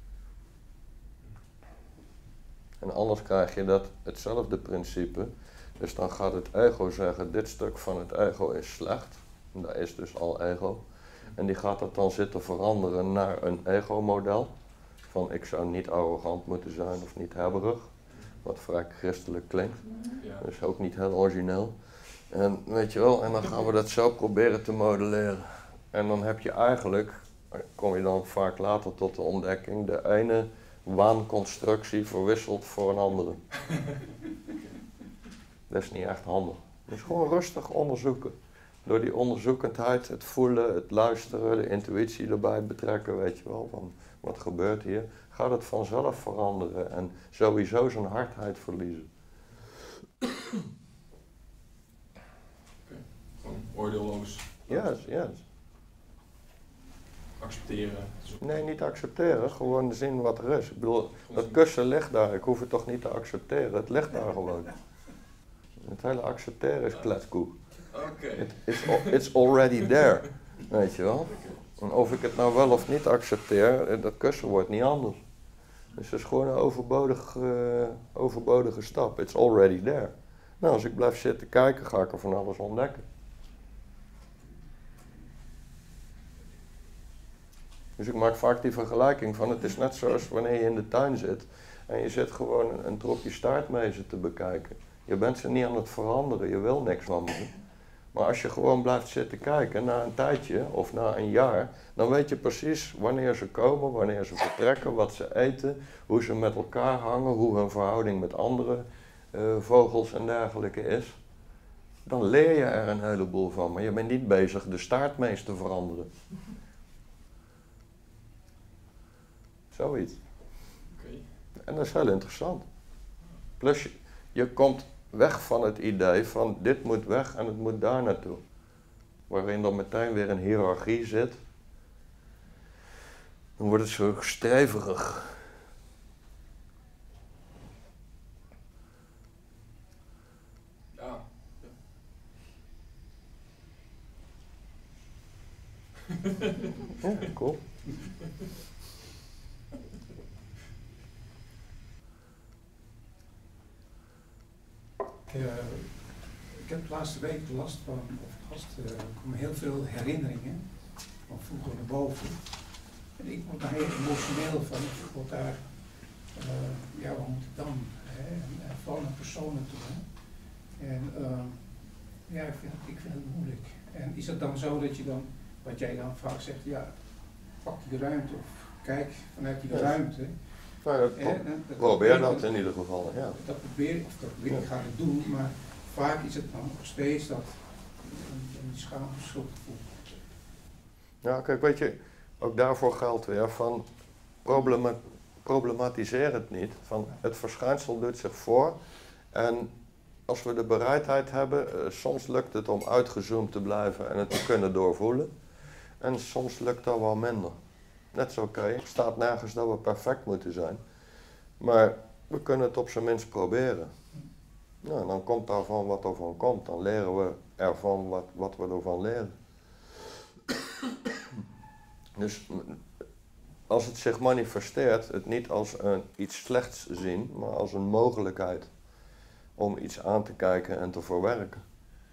En anders krijg je hetzelfde principe. Dus dan gaat het ego zeggen, dit stuk van het ego is slecht. En dat is dus al ego. En die gaat dat dan zitten veranderen naar een ego-model. Van ik zou niet arrogant moeten zijn of niet hebberig. Wat vrij christelijk klinkt. Ja. Dus ook niet heel origineel. En weet je wel, en dan gaan we dat zo proberen te modelleren. En dan heb je eigenlijk, kom je dan vaak later tot de ontdekking, de ene waanconstructie verwisselt voor een andere. Dat is niet echt handig. Dus gewoon rustig onderzoeken. Door die onderzoekendheid, het voelen, het luisteren, de intuïtie erbij betrekken, weet je wel, van wat gebeurt hier, gaat het vanzelf veranderen en sowieso zijn hardheid verliezen. Gewoon oordeelloos. Yes. Accepteren. Nee, niet accepteren, gewoon zien wat er is. Ik bedoel, dat kussen ligt daar, ik hoef het toch niet te accepteren, het ligt daar gewoon. Het hele accepteren is kletskoek. Okay. It's already there, weet je wel. En of ik het nou wel of niet accepteer, dat kussen wordt niet anders. Dus het is gewoon een overbodige stap. It's already there. Nou, als ik blijf zitten kijken, ga ik er van alles ontdekken. Dus ik maak vaak die vergelijking van, het is net zoals wanneer je in de tuin zit en je zit gewoon een troepje staartmezen te bekijken. Je bent ze niet aan het veranderen, je wil niks van me. Maar als je gewoon blijft zitten kijken, na een tijdje of na een jaar, dan weet je precies wanneer ze komen, wanneer ze vertrekken, wat ze eten, hoe ze met elkaar hangen, hoe hun verhouding met andere vogels en dergelijke is. Dan leer je er een heleboel van, maar je bent niet bezig de staartmees te veranderen. Zoiets. Okay. En dat is heel interessant. Plus je komt weg van het idee van dit moet weg en het moet daar naartoe. Waarin er meteen weer een hiërarchie zit. Dan wordt het zo streverig. Ja. Ja, cool. Ik heb de laatste week last van, er komen heel veel herinneringen van vroeger naar boven. En ik word daar heel emotioneel van. Ik word daar, wat moet ik dan? En vooral naar personen toe. Hè? En ik vind het moeilijk. En is het dan zo dat je dan, wat jij dan vaak zegt, ja, pak die ruimte of kijk vanuit die ruimte. Nou, probeer dat in ieder geval, ja. Dat probeer ik ga het doen, maar vaak is het dan nog steeds dat een schaamte, schuldgevoel. Ja, kijk, weet je, ook daarvoor geldt weer van problematiseer het niet. Van het verschijnsel doet zich voor en als we de bereidheid hebben, soms lukt het om uitgezoomd te blijven en het te kunnen doorvoelen. En soms lukt dat wel minder. Net zo oké. Er staat nergens dat we perfect moeten zijn. Maar we kunnen het op zijn minst proberen. Nou, dan komt daarvan wat er van komt. Dan leren we ervan wat we ervan leren. Dus als het zich manifesteert, het niet als iets slechts zien, maar als een mogelijkheid om iets aan te kijken en te verwerken.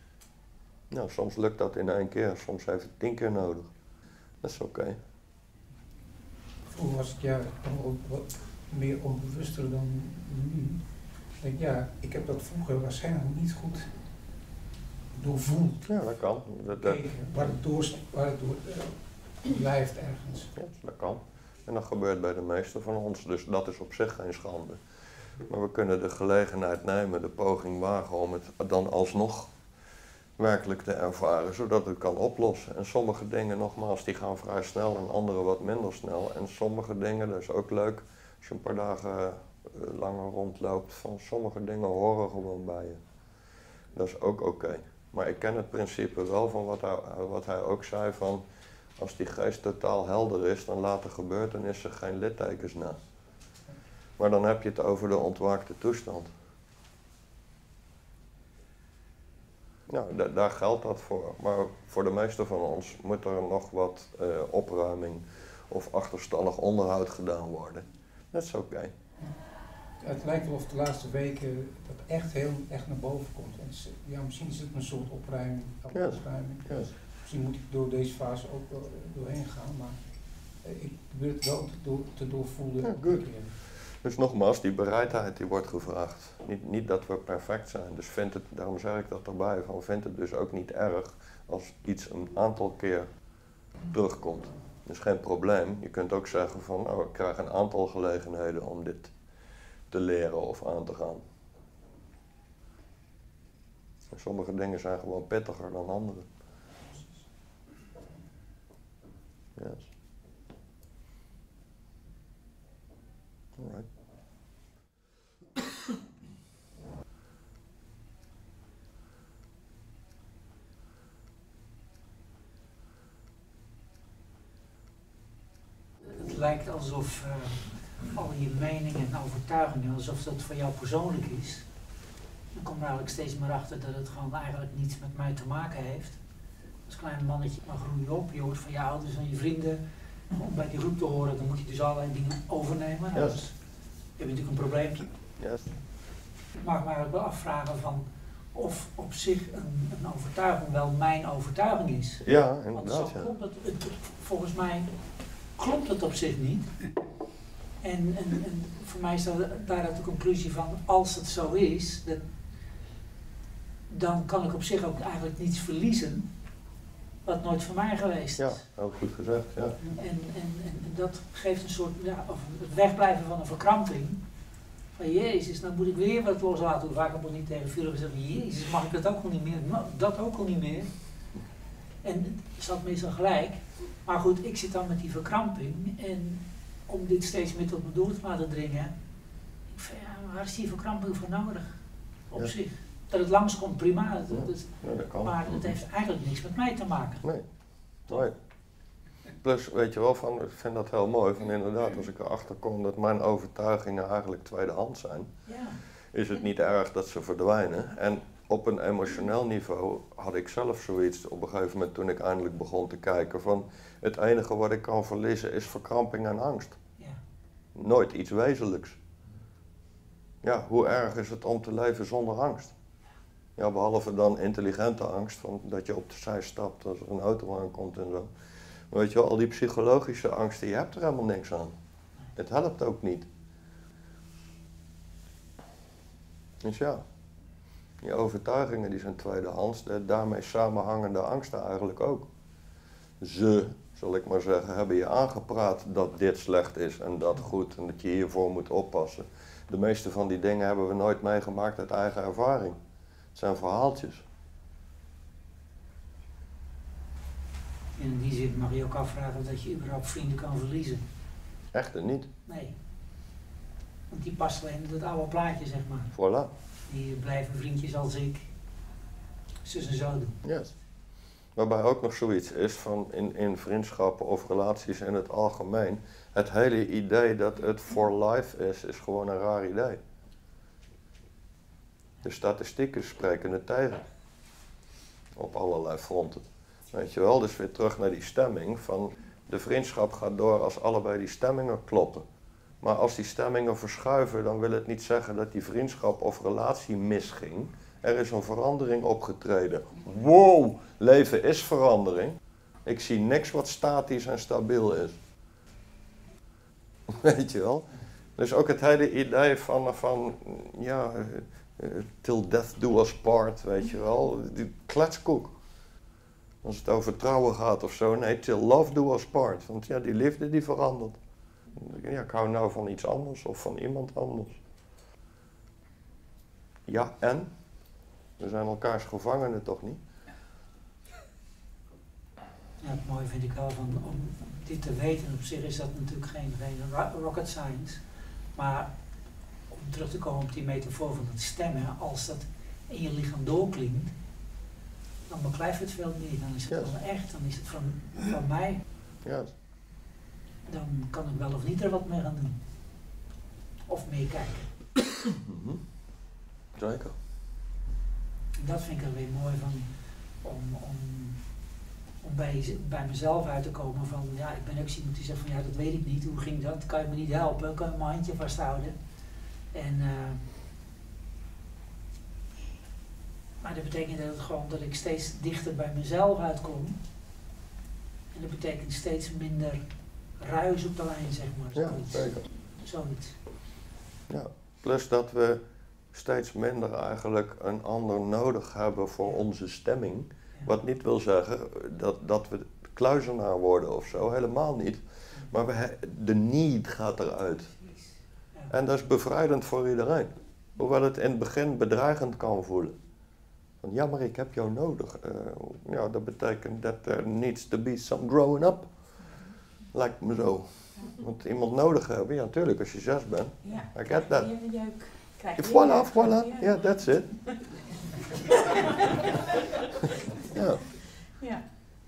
Nou, soms lukt dat in 1 keer, soms heeft het 10 keer nodig. Dat is oké. Vroeger was ik dan ook wat meer onbewuster dan nu. Ik denk, ik heb dat vroeger waarschijnlijk niet goed doorvoeld. Ja, dat kan. Waar het door blijft ergens. Ja, dat kan. En dat gebeurt bij de meesten van ons, dus dat is op zich geen schande. Maar we kunnen de gelegenheid nemen, de poging wagen om het dan alsnog werkelijk te ervaren, zodat het kan oplossen. En sommige dingen, nogmaals, die gaan vrij snel en andere wat minder snel. En sommige dingen, dat is ook leuk, als je een paar dagen langer rondloopt, van sommige dingen horen gewoon bij je. Dat is ook oké. Maar ik ken het principe wel van wat hij ook zei van, als die geest totaal helder is, dan laten gebeurtenissen geen littekens na. Maar dan heb je het over de ontwaakte toestand. Nou, daar geldt dat voor. Maar voor de meeste van ons moet er nog wat opruiming of achterstallig onderhoud gedaan worden. Dat is oké. Het lijkt wel of de laatste weken dat echt naar boven komt. En misschien is het een soort opruiming. Yes. Misschien moet ik door deze fase ook wel doorheen gaan, maar ik probeer het wel te doorvoelen. Ja, goed. Dus nogmaals, die bereidheid die wordt gevraagd. Niet dat we perfect zijn. Dus daarom zeg ik dat erbij, vind het dus ook niet erg als iets een aantal keer terugkomt. Dat is geen probleem. Je kunt ook zeggen van, nou, ik krijg een aantal gelegenheden om dit te leren of aan te gaan. En sommige dingen zijn gewoon pittiger dan andere. Yes. Alright. Het lijkt alsof al je meningen en overtuigingen, alsof dat voor jou persoonlijk is. Dan kom je eigenlijk steeds meer achter dat het gewoon eigenlijk niets met mij te maken heeft. Als klein mannetje, maar groei je op, je hoort van je ouders en je vrienden. Om bij die groep te horen, dan moet je dus allerlei dingen overnemen. Nou, dus heb je natuurlijk een probleempje. Yes. Ik mag me eigenlijk wel afvragen van of op zich een overtuiging wel mijn overtuiging is. Ja, inderdaad. Want zo klopt volgens mij klopt het op zich niet. En voor mij is daaruit de conclusie van, als het zo is, dan kan ik op zich ook eigenlijk niets verliezen wat nooit voor mij geweest is. Ja, ook goed gezegd, ja. En dat geeft een soort, of het wegblijven van een verkramping. Van Jezus, dan moet ik weer wat loslaten. Hoe vaak heb ik niet tegen Philip gezegd, Jezus, mag ik dat ook al niet meer? Nou, dat ook al niet meer. En is dat meestal gelijk. Maar goed, ik zit dan met die verkramping en om dit steeds meer tot me door te laten dringen, ik vind, waar is die verkramping voor nodig? Op zich. Dat het langskomt, prima. Dat kan. Maar het heeft eigenlijk niks met mij te maken. Nee. Plus, weet je wel, ik vind dat heel mooi, van inderdaad, als ik erachter kom dat mijn overtuigingen eigenlijk tweedehands zijn, is het niet erg dat ze verdwijnen. En op een emotioneel niveau had ik zelf zoiets op een gegeven moment toen ik eindelijk begon te kijken van, het enige wat ik kan verliezen is verkramping en angst. Ja. Nooit iets wezenlijks. Ja, hoe erg is het om te leven zonder angst? Ja, behalve dan intelligente angst, van dat je op de zij stapt als er een auto aankomt en zo. Maar weet je wel, al die psychologische angsten, je hebt er helemaal niks aan. Het helpt ook niet. Dus ja, die overtuigingen die zijn tweedehands, de daarmee samenhangende angsten eigenlijk ook. Ze, zal ik maar zeggen, hebben je aangepraat dat dit slecht is en dat goed en dat je hiervoor moet oppassen. De meeste van die dingen hebben we nooit meegemaakt uit eigen ervaring. Het zijn verhaaltjes. En in die zin mag je ook afvragen dat je überhaupt vrienden kan verliezen. Echter niet. Nee. Want die past alleen in dat oude plaatje, zeg maar. Voilà. Die blijven vriendjes als ik zus en zo doen. Yes. Waarbij ook nog zoiets is van in vriendschappen of relaties in het algemeen. Het hele idee dat het for life is gewoon een raar idee. De statistieken spreken het tegen. Op allerlei fronten. Weet je wel, dus weer terug naar die stemming van de vriendschap gaat door als allebei die stemmingen kloppen. Maar als die stemmingen verschuiven, dan wil het niet zeggen dat die vriendschap of relatie misging. Er is een verandering opgetreden. Wow, leven is verandering. Ik zie niks wat statisch en stabiel is. Weet je wel? Dus ook het hele idee van ja, till death do us part, weet je wel. Die kletskoek. Als het over trouwen gaat of zo, nee, till love do us part. Want ja, die liefde die verandert. Ja, ik hou nou van iets anders of van iemand anders. Ja, en? We zijn elkaars gevangenen toch niet? Ja, het mooie vind ik wel om dit te weten. Op zich is dat natuurlijk geen rocket science. Maar om terug te komen op die metafoor van het stemmen, als dat in je lichaam doorklinkt, dan beklijft het veel meer. Dan is het wel echt, dan is het van mij. Ja. Dan kan ik wel of niet er wat mee gaan doen. Of meekijken. Zeker. Dat vind ik er weer mooi van, om bij mezelf uit te komen van, ja, ik ben ook iemand die zegt van, ja, dat weet ik niet, hoe ging dat, kan je me niet helpen, kan je mijn handje vasthouden. En, maar dat betekent dat ik steeds dichter bij mezelf uitkom. En dat betekent steeds minder ruis op de lijn, zeg maar. Zoiets. Ja, zeker. Zoiets. Ja, plus dat we steeds minder eigenlijk een ander nodig hebben voor onze stemming. Ja. Wat niet wil zeggen dat we kluizenaar worden of zo, helemaal niet. Maar de need gaat eruit. Ja. En dat is bevrijdend voor iedereen. Hoewel het in het begin bedreigend kan voelen. Van, ja, maar ik heb jou nodig. Ja, dat betekent dat there needs to be some growing up. Lijkt me zo. Want iemand nodig hebben, ja natuurlijk, als je 6 bent. Ja, I get that. Voilà, voilà. Ja, that's it. Ja. Ja.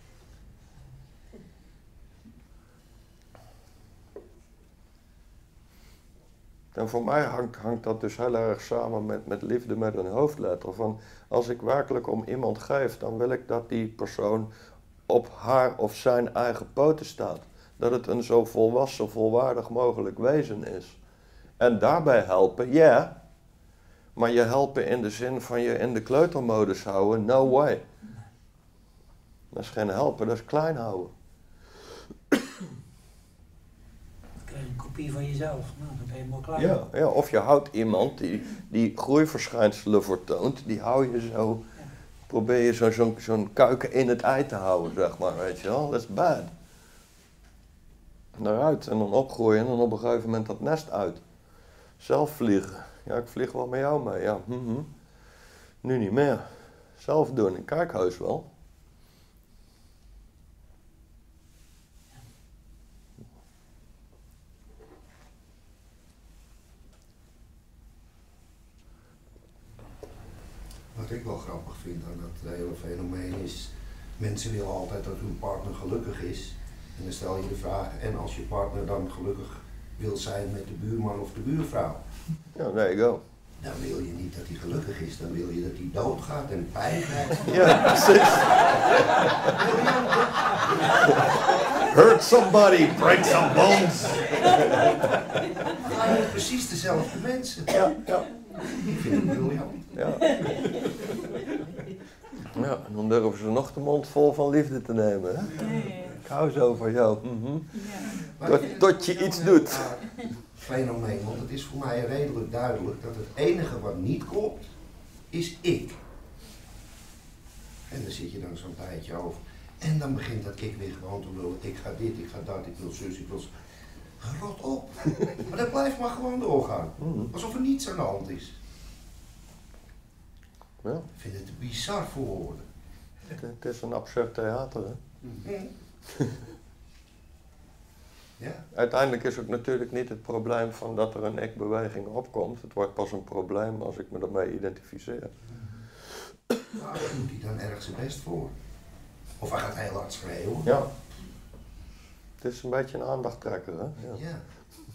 En voor mij hangt dat dus heel erg samen met liefde met een hoofdletter. Van als ik werkelijk om iemand geef, dan wil ik dat die persoon op haar of zijn eigen poten staat. Dat het een zo volwassen, volwaardig mogelijk wezen is. En daarbij helpen, ja. Maar je helpen in de zin van je in de kleutermodus houden, no way. Dat is geen helpen, dat is klein houden. Een kopie van jezelf, nou, dan ben je helemaal klaar. Ja, of je houdt iemand die groeiverschijnselen vertoont, die hou je zo, probeer je zo'n kuiken in het ei te houden, zeg maar, weet je wel. Dat is bad. Daaruit en dan opgroeien en dan op een gegeven moment dat nest uit. Zelf vliegen. Ja, ik vlieg wel met jou mee, ja. Nu niet meer. Zelf doen, in kijkhuis wel. Wat ik wel grappig vind aan dat hele fenomeen is, mensen willen altijd dat hun partner gelukkig is. En dan stel je de vraag, en als je partner dan gelukkig wil zijn met de buurman of de buurvrouw? Ja, there you go. Dan wil je niet dat hij gelukkig is, dan wil je dat hij doodgaat en pijn krijgt. Ja, precies. Hurt somebody, break some bones. Maar precies dezelfde mensen. Ja, ja. Ik vind het briljant. Ja. Ja, en dan durven ze nog de mond vol van liefde te nemen. Hè? Ik hou zo van jou. Tot je iets doet. Fenomeen, want het is voor mij redelijk duidelijk dat het enige wat niet klopt, is ik. En dan zit je dan zo'n tijdje over. En dan begint dat ik weer gewoon te willen. Ik ga dit, ik ga dat, ik wil zus, ik wil... Rot op. Maar dat blijft maar gewoon doorgaan. Alsof er niets aan de hand is. Ja. Ik vind het bizar voor woorden. Het is een absurd theater, hè? Ja. Uiteindelijk is ook natuurlijk niet het probleem van dat er een ik-beweging opkomt. Het wordt pas een probleem als ik me ermee identificeer. Nou, daar doet hij dan erg zijn best voor. Of hij gaat heel hard schreeuwen. Ja. Het is een beetje een aandachttrekker, hè? Ja. Ja.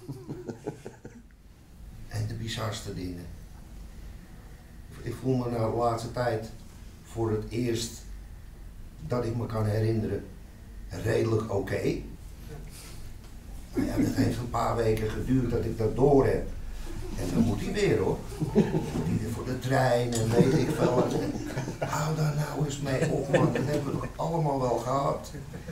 En de bizarste dingen. Ik voel me nou de laatste tijd voor het eerst dat ik me kan herinneren redelijk oké. Nou ja, dat heeft een paar weken geduurd dat ik dat door heb. En dan moet hij weer hoor. Moet hij weer voor de trein en weet ik veel wat. Hou daar nou eens mee op man, dat hebben we toch allemaal wel gehad.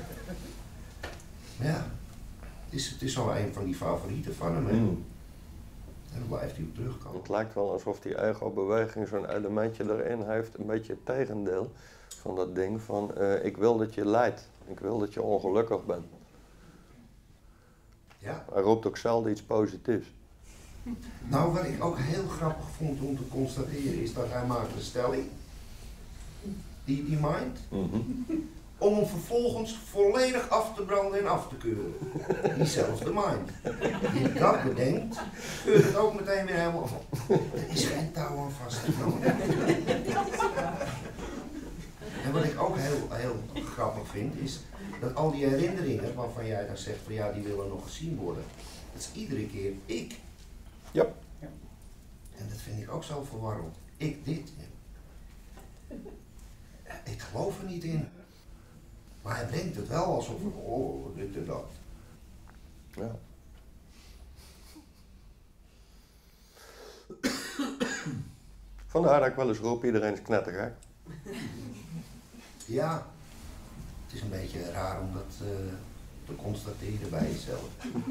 Ja, het is wel een van die favorieten van hem. Hè? En dan blijft hij op terugkomen. Het lijkt wel alsof die ego-beweging zo'n elementje erin heeft, een beetje het tegendeel van dat ding van ik wil dat je lijdt, ik wil dat je ongelukkig bent. Ja. Hij roept ook zelden iets positiefs. Nou, wat ik ook heel grappig vond om te constateren is dat hij maakt een stelling, die mind, om hem vervolgens volledig af te branden en af te keuren. Diezelfde mind. Die dat bedenkt, keurt het ook meteen weer helemaal van. Er is geen touw aan vast te knopen. En wat ik ook heel grappig vind, is dat al die herinneringen waarvan jij dan zegt van ja, die willen nog gezien worden, dat is iedere keer ik. Ja. En dat vind ik ook zo verwarrend. Ik dit. Ik geloof er niet in. Maar hij brengt het wel alsof het, oh, dit en dat. Ja. Vandaar dat ik wel eens roep, iedereen is knettergek. Ja, het is een beetje raar om dat te constateren bij jezelf.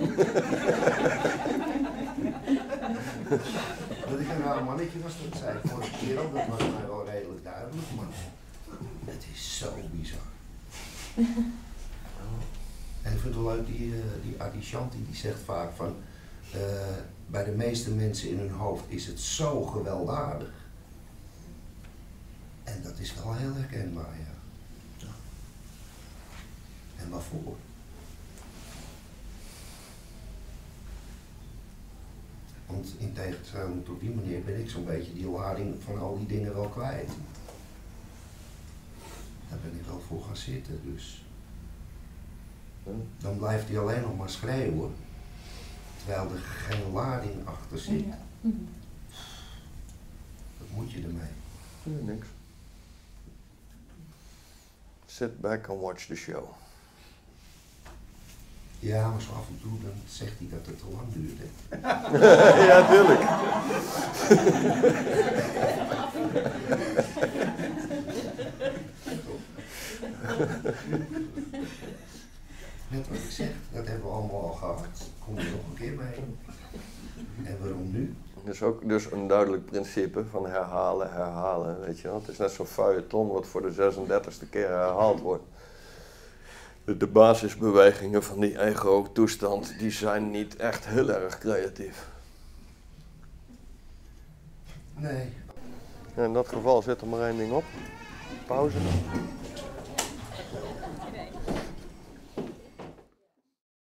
Dat ik een raar mannetje was, dat zei ik vorige keer ook, dat was mij wel redelijk duidelijk, maar het is zo bizar. En ik vind het wel leuk, die Adi Shanti die zegt vaak van, bij de meeste mensen in hun hoofd is het zo gewelddadig. En dat is wel heel herkenbaar, ja. En waarvoor? Want in tegenstelling tot die manier ben ik zo'n beetje die lading van al die dingen wel kwijt. Daar ben ik wel voor gaan zitten, dus. Dan blijft hij alleen nog maar schreeuwen, terwijl er geen lading achter zit. Wat moet je ermee? Niks. Sit back and watch the show. Ja, maar zo af en toe dan zegt hij dat het te lang duurt. Ja, tuurlijk. Net wat ik zeg, dat hebben we allemaal al gehad. Kom er nog een keer mee. En waarom nu? Dat is ook dus een duidelijk principe van herhalen, weet je wel. Het is net zo'n feuilleton wat voor de 36e keer herhaald wordt. De basisbewegingen van die ego-toestand, die zijn niet echt heel erg creatief. Nee. In dat geval zit er maar één ding op. Pauze.